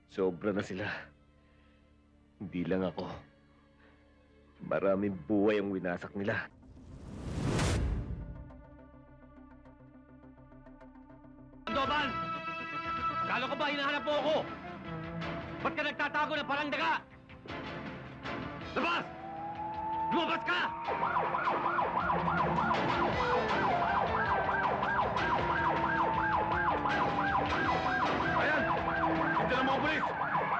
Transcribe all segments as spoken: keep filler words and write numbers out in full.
Sobra na sila. Hindi lang ako. Maraming buhay ang winasak nila. Doban! Kala ko ba hinahanap mo ako? Ba't ka nagtatago ng parang daga? Labas! Lumabas ka! Ayan! Ito na mga pulis!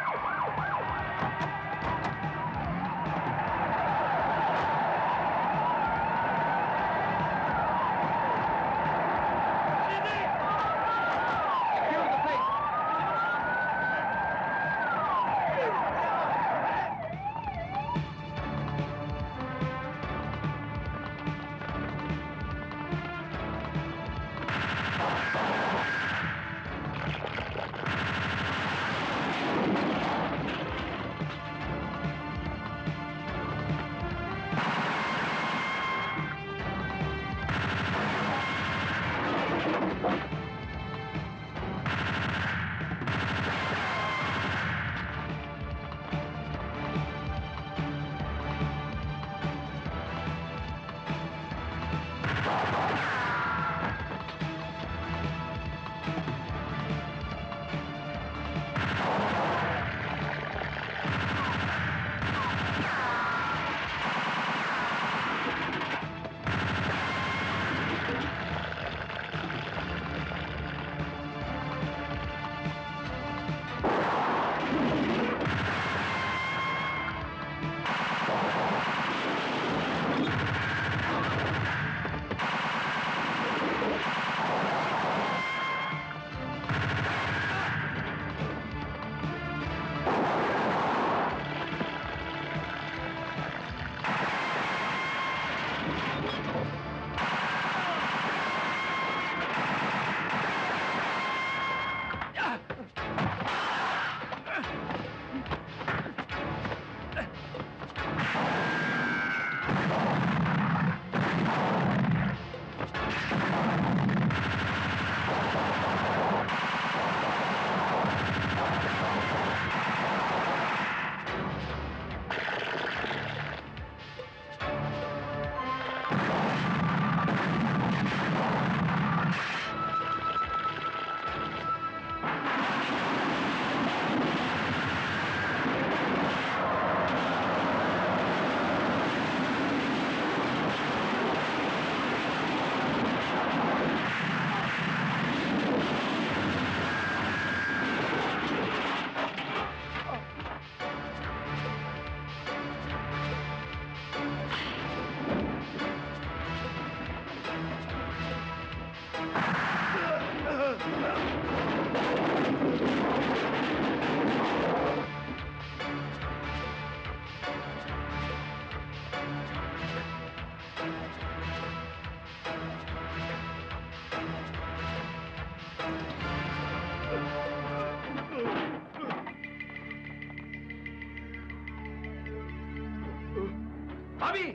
Bobby!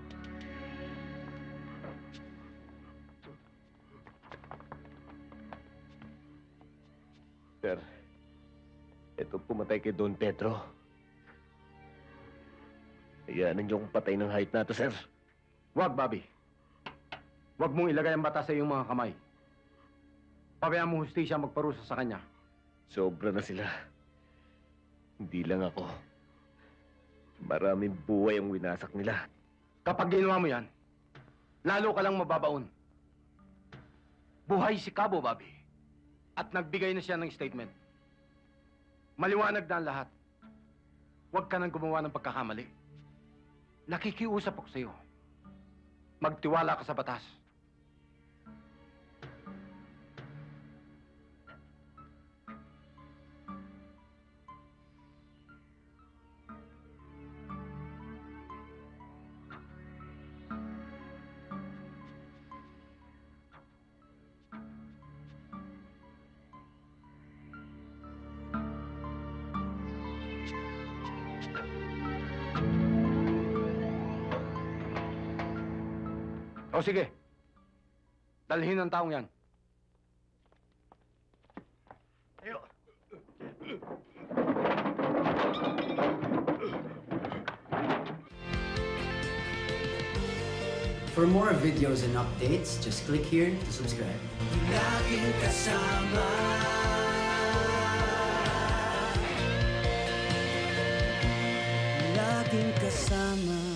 Sir, ito pumatay kay Don Pedro. Hayaan niyo kong patay ng hayop na to, sir. Huwag, Bobby. Huwag mong ilagay ang bata sa iyong mga kamay. Pabayaan mo hustisya magparusa sa kanya. Sobra na sila. Hindi lang ako. Maraming buhay ang winasak nila. Kapag ginawa mo yan, lalo ka lang mababaon. Buhay si Cabo, Bobby. At nagbigay na siya ng statement. Maliwanag na ang lahat. Huwag ka nang gumawa ng pagkakamali. Nakikiusap ako sa iyo. Magtiwala ka sa batas. O sige, dalhin ang taong yan. Ayo! For more videos and updates, just click here to subscribe. Laging kasama. Laging kasama.